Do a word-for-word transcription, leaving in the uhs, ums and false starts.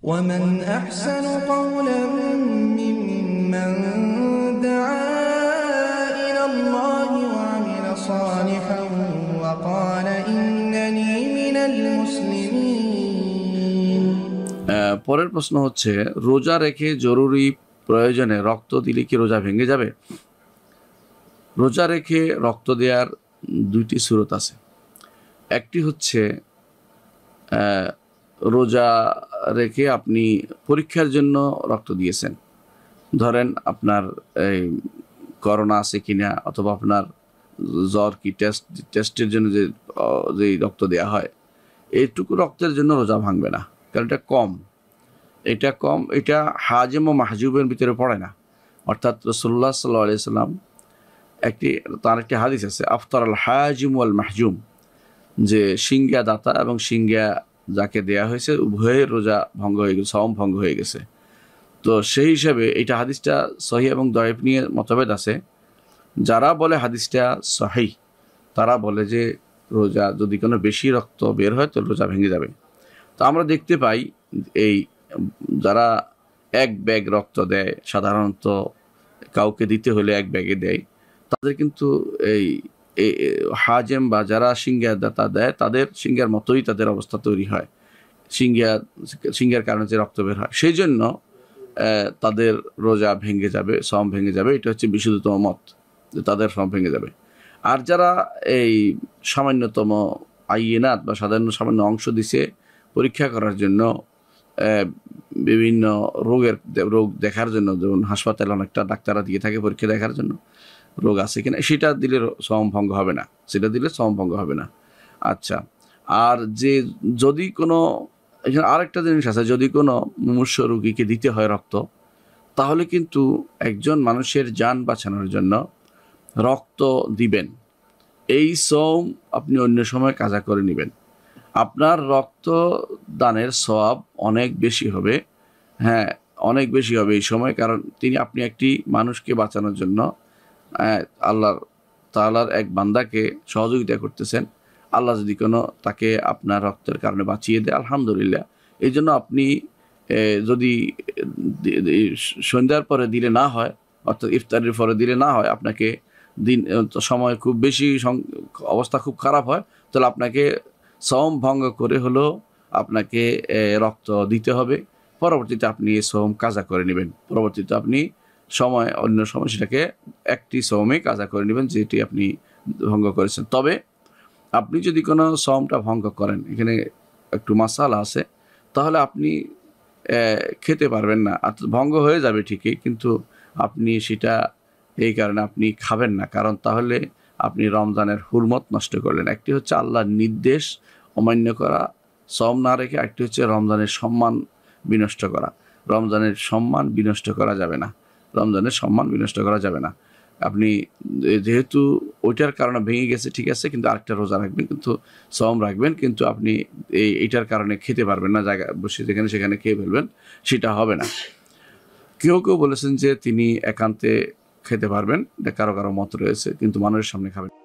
ومن أحسن قولا ممن دعا إلى الله وعمل صالحا وقال إنني من المسلمين। পরের প্রশ্ন হচ্ছে, রোজা রেখে জরুরি প্রয়োজনে রক্ত দিলে কি রোজা ভেঙে যাবে? রোজা রেখে রক্ত দেওয়ার দুইটি সুরত আছে। একটি হচ্ছে রোজা রেখে আপনি পরীক্ষার জন্য রক্ত দিয়েছেন, ধরেন আপনার এই করোনা আছে কিনা, অথবা আপনার জ্বর কি, টেস্ট টেস্টের জন্য যে যে রক্ত দেওয়া হয়, এইটুকু রক্তের জন্য রোজা ভাঙবে না, কারণ এটা কম এটা কম এটা হাজেম ও মাহজুবের ভিতরে পড়ে না। অর্থাৎ রাসূলুল্লাহ সাল্লাল্লাহু আলাইহি সাল্লাম একটি তার একটি হাদিস আছে, আফতার আল হাজিম ওয়াল মাহজুম, যে সিংহা দাতা এবং সিংহা যাকে দেয়া হয়েছে উভয়ের রোজা ভঙ্গ হয়ে গেছে, সাওম ভঙ্গ হয়ে গেছে। তো সেই হিসাবে এইটা হাদিসটা সহিহ এবং দয়ীফ নিয়ে মতভেদ আছে। যারা বলে হাদিসটা সহিহ তারা বলে যে রোজা যদি কোনো বেশি রক্ত বের হয় তো রোজা ভেঙে যাবে। তো আমরা দেখতে পাই এই যারা এক ব্যাগ রক্ত দেয়, সাধারণত কাউকে দিতে হলে এক ব্যাগে দেয়, তাদের কিন্তু এই হাজেম বা যারা সিংহার দাতা দেয় তাদের সিংহার মতোই তাদের অবস্থা তৈরি হয়, সিংহা সিংহার কারণে যে রক্ত বের হয়, সেই জন্য তাদের রোজা ভেঙে যাবে, সম ভেঙে যাবে। এটা হচ্ছে বিশুদ্ধতম মত, যে তাদের সম ভেঙে যাবে। আর যারা এই সামান্যতম আইনাত বা সাধারণ সামান্য অংশ দিছে পরীক্ষা করার জন্য, বিভিন্ন রোগের রোগ দেখার জন্য, যেমন হাসপাতালে অনেকটা ডাক্তাররা দিয়ে থাকে পরীক্ষা দেখার জন্য রোগ আছে কিনা, সেটা দিলে সম ভঙ্গ হবে না, সেটা দিলে সম ভঙ্গ হবে না। আচ্ছা, আর যে যদি কোনো এখানে আরেকটা জিনিস আছে, যদি কোনো মুমূর্ষু রোগীকে দিতে হয় রক্ত, তাহলে কিন্তু একজন মানুষের জান বাঁচানোর জন্য রক্ত দিবেন, এই সম আপনি অন্য সময় কাজা করে নেবেন, আপনার রক্ত দানের সওয়াব অনেক বেশি হবে। হ্যাঁ, অনেক বেশি হবে এই সময়, কারণ তিনি আপনি একটি মানুষকে বাঁচানোর জন্য আল্লাহর তাআলার এক বান্দাকে সহযোগিতা করতেছেন। আল্লাহ যদি কোনো তাকে আপনার রক্তের কারণে বাঁচিয়ে দেয়, আলহামদুলিল্লাহ। এই জন্য আপনি যদি সন্ধ্যার পরে দিলে না হয়, অর্থাৎ ইফতারের পরে দিলে না হয়, আপনাকে দিন সময় খুব বেশি অবস্থা খুব খারাপ হয়, তাহলে আপনাকে সওম ভঙ্গ করে হলেও আপনাকে রক্ত দিতে হবে। পরবর্তীতে আপনি এই সওম কাজা করে নেবেন, পরবর্তীতে আপনি সময় অন্য সময় সেটাকে একটি সওমে কাজা করে নেবেন যেটি আপনি ভঙ্গ করেছেন। তবে আপনি যদি কোনো সওমটা ভঙ্গ করেন, এখানে একটু মাসালা আছে, তাহলে আপনি খেতে পারবেন না, ভঙ্গ হয়ে যাবে ঠিকই, কিন্তু আপনি সেটা এই কারণে আপনি খাবেন না, কারণ তাহলে আপনি রমজানের হুরমত নষ্ট করলেন। একটি হচ্ছে আল্লাহর নির্দেশ অমান্য করা, সওম না রেখে, একটি হচ্ছে রমজানের সম্মান বিনষ্ট করা। রমজানের সম্মান বিনষ্ট করা যাবে না, রমজানের সম্মান বিনষ্ট করা যাবে না। আপনি যেহেতু ওইটার কারণে ভেঙে গেছে ঠিক আছে, কিন্তু আরেকটা রোজা রাখবেন, কিন্তু সওম রাখবেন, কিন্তু আপনি এই এইটার কারণে খেতে পারবেন না, জায়গা বসে যেখানে সেখানে খেয়ে ফেলবেন, সেটা হবে না। কেউ কেউ বলেছেন যে তিনি একান্তে খেতে পারবেন, কারো কারো মত রয়েছে, কিন্তু মানুষের সামনে খাবেন।